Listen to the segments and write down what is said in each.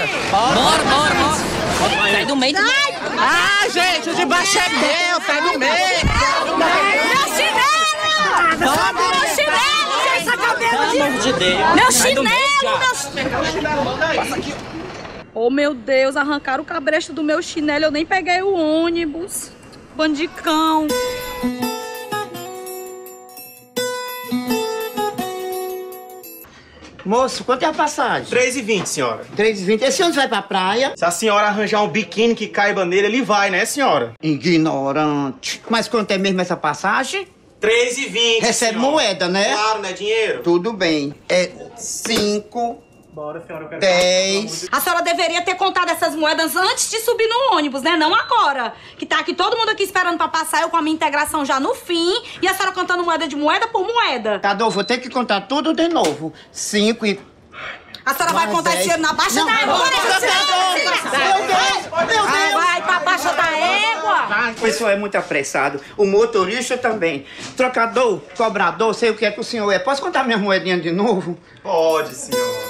Bora. Sai do meio. Ah, gente, o de baixo é meu, sai do meio. Meu chinelo! Meu chinelo, gente, essa cabelo de... Meu chinelo! Passa aqui. Oh, meu Deus, arrancaram o cabresto do meu chinelo, eu nem peguei o ônibus. Bandicão. Moço, quanto é a passagem? 3,20, senhora. 3,20. Esse ônibus vai pra praia? Se a senhora arranjar um biquíni que caiba nele, ele vai, né, senhora? Ignorante. Mas quanto é mesmo essa passagem? 3,20, Recebe senhora. moeda, né? Claro, né, dinheiro? Tudo bem. É 5... Bora, senhora, eu quero 10. A senhora deveria ter contado essas moedas antes de subir no ônibus, né? Não agora. Que tá aqui todo mundo aqui esperando pra passar, eu com a minha integração já no fim. E a senhora contando moeda por moeda. Cadu, vou ter que contar tudo de novo. 5 e... A senhora vai contar esse dinheiro na baixa da égua. Vai pra baixa da égua. O pessoal é muito apressado. O motorista também. Trocador, cobrador, sei o que é que o senhor é. Posso contar minha moedinha de novo? Pode, senhora.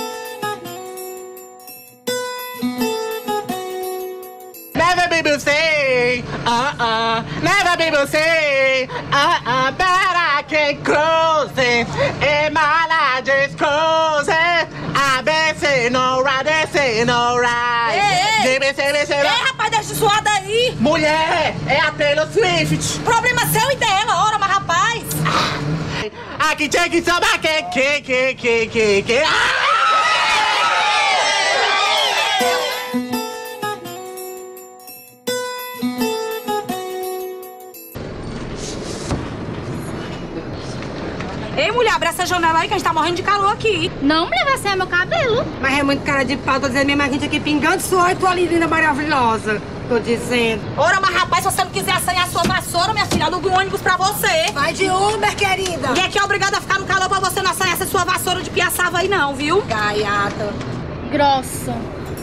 Never people say, never people say, but I can't close it. In my life just close it. I been saying alright, they saying alright. Ei, rapaz, deixa suado aí. Mulher, é a Taylor Swift. Problema seu e dela, ora, mas rapaz. Aqui tinha que tomar que. Ei, mulher, abre essa janela aí que a gente tá morrendo de calor aqui. Não, mulher, vai ser meu cabelo. Mas é muito cara de pau, tô dizendo mesmo a gente aqui pingando suor e tua linda maravilhosa. Tô dizendo. Ora, mas rapaz, se você não quiser assanhar a sua vassoura, minha filha, aluga um ônibus pra você. Vai de Uber, querida. Ninguém aqui é obrigado a ficar no calor pra você não assanhar essa sua vassoura de piaçava aí não, viu? Gaiata. Grossa.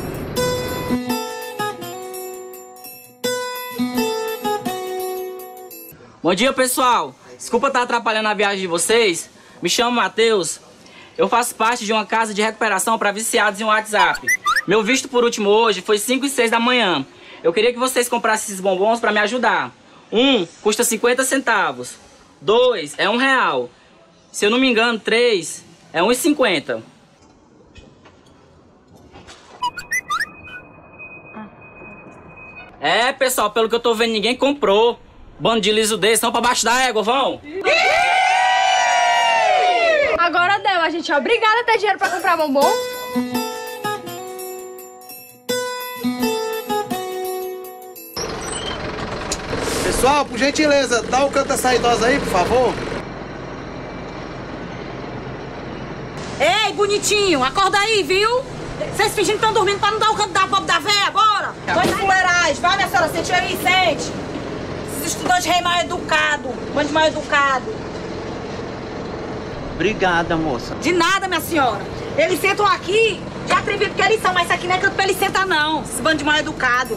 Bom dia, pessoal. Desculpa estar atrapalhando a viagem de vocês. Me chamo Matheus. Eu faço parte de uma casa de recuperação para viciados em WhatsApp. Meu visto por último hoje foi 5 e 6 da manhã. Eu queria que vocês comprassem esses bombons para me ajudar. Um custa 50 centavos. 2 é R$1. Se eu não me engano, 3 é R$1,50. É, pessoal, pelo que eu tô vendo, ninguém comprou. Bando de liso desse, vão pra baixo da égua, vão! Agora deu, a gente é obrigada a ter dinheiro pra comprar bombom. Pessoal, por gentileza, dá o canto dessa idosa aí, por favor. Ei, bonitinho, acorda aí, viu? Vocês fingindo que estão dormindo pra não dar o canto da pobre da véia, bora! Bande de fuleiragem, vai, minha senhora, sente aí, sente! Esses estudantes rei mal educado, bande mal educado. Obrigada, moça. De nada, minha senhora. Eles sentam aqui, já atrevido que eles são, mas isso aqui não é canto pra eles sentar, não. Esse bando de mal educado.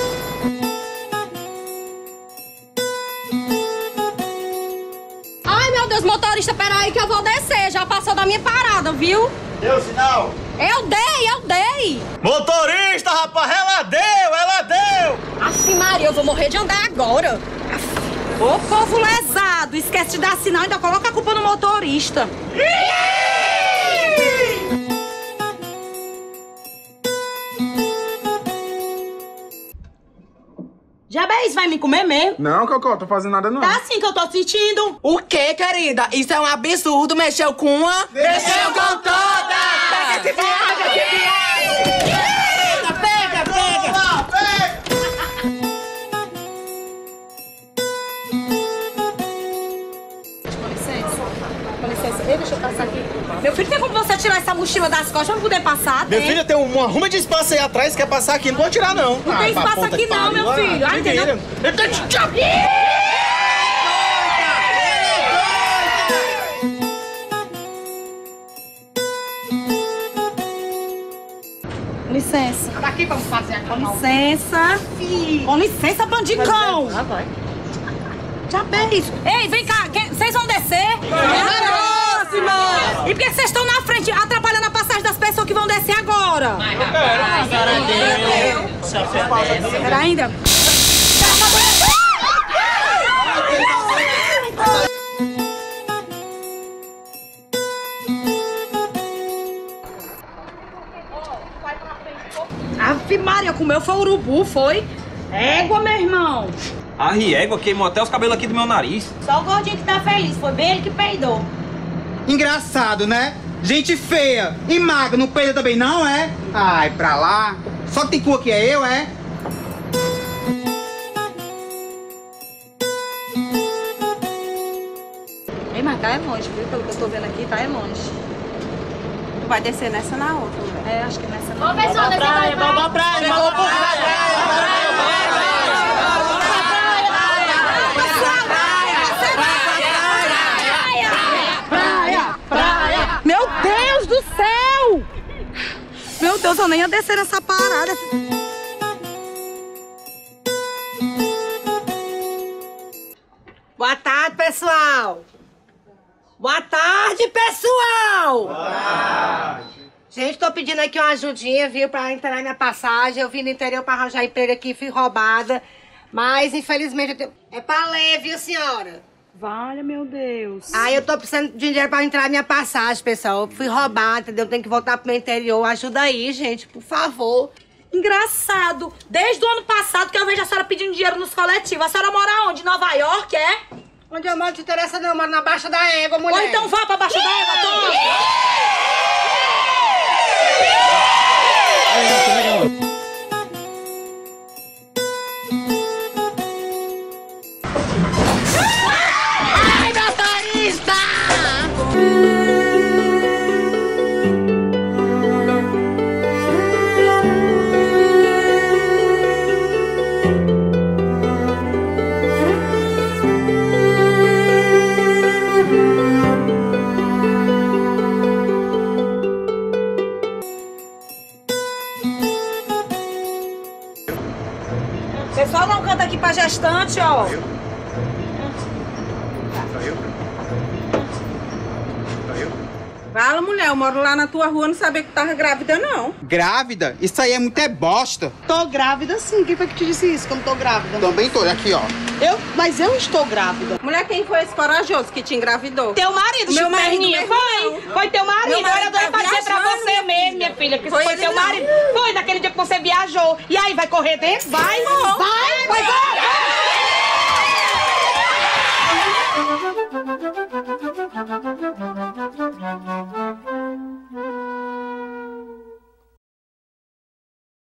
Ai, meu Deus, motorista, peraí que eu vou descer. Já passou da minha parada, viu? Deu sinal? Eu dei. Motorista, rapaz, ela deu! Aff, Maria, eu vou morrer de andar agora. Ô, povo lesado, esquece de dar sinal e ainda coloca a culpa no motorista. Jabez, vai me comer mesmo? Não, Cocó, tô fazendo nada não. Tá assim que eu tô sentindo. O que, querida? Isso é um absurdo. Mexeu com uma... Mexeu com toda! Pega esse viado! Pega! Ei, deixa eu passar aqui. Meu filho, tem como você tirar essa mochila das costas pra poder passar? Meu filho, tem uma ruma de espaço aí atrás, quer passar aqui, não pode tirar não. Não tem espaço aqui não, meu filho. Ah, entendeu? Com licença. Daqui vamos fazer a Com licença. Com licença, bandicão. Ah, vai. Já isso. Ei, vem cá, vocês vão descer? Próxima! E por que vocês estão na frente atrapalhando a passagem das pessoas? pessoas que vão descer agora. Espera ainda. Ave Maria, comeu foi urubu, foi? Égua, meu irmão. A riégua queimou até os cabelos aqui do meu nariz. Só o gordinho que tá feliz, foi bem ele que peidou. Engraçado, né? Gente feia e magra, não peida também não, é? Ai, pra lá. Só que tem cu aqui é eu, é? Ei, mas tá é longe, viu? Pelo que eu tô vendo aqui, tá é longe. Tu vai descer nessa na outra, mulher. É, acho que nessa na outra. Ô, pessoal, descer pra praia. Vamos pra praia, vamos pra praia. Meu Deus do céu! Meu Deus, eu nem ia descer nessa parada. Boa tarde, pessoal. Boa tarde, pessoal. Boa tarde. Gente, tô pedindo aqui uma ajudinha, viu, pra entrar na minha passagem. Eu vim do interior pra arranjar emprego aqui, fui roubada. Mas, infelizmente, eu tenho... É pra ler, viu, senhora? Vale, meu Deus. Aí eu tô precisando de dinheiro pra entrar na minha passagem, pessoal. Eu fui roubada, entendeu? Tenho que voltar pro meu interior. Ajuda aí, gente, por favor. Engraçado. Desde o ano passado que eu vejo a senhora pedindo dinheiro nos coletivos. A senhora mora onde? Nova York, é? Onde eu moro não te interessa não, eu moro na Baixa da Égua, mulher. Ou então vá pra Baixa da Égua, toma! Ai, motorista! Pessoal, não canta aqui pra gestante, ó. Fala, mulher, eu moro lá na tua rua, não sabia que tava grávida, não. Grávida? Isso aí é muito bosta. Tô grávida sim, quem foi que te disse isso, que eu não tô grávida? Também tô, olha aqui, ó. Mas eu estou grávida. Mulher, quem foi esse corajoso que te engravidou? Teu marido, Meu marido, Chuperninha, foi teu marido. Meu marido Agora eu tô tá pra dizer pra viajando, você mesmo, minha filha, que Foi foi ele teu não. marido. Foi naquele dia que você viajou. E aí, vai correr dentro? Vai, vai.